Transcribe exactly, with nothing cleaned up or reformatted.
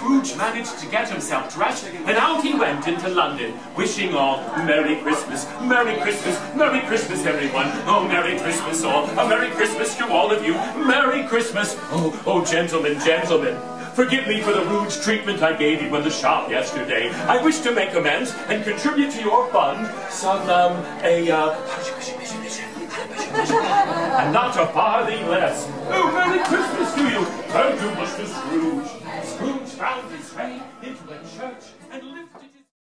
Scrooge managed to get himself dressed, and out he went into London, wishing all Merry Christmas, Merry Christmas, Merry Christmas, everyone. Oh, Merry Christmas all. A Merry Christmas to all of you. Merry Christmas. Oh, oh, gentlemen, gentlemen. Forgive me for the rude treatment I gave you in the shop yesterday. I wish to make amends and contribute to your fund some, um, a, uh, and not a farthing less. Oh, Merry Christmas to you. Thank you, Mister Scrooge. Scrooge found his way into a church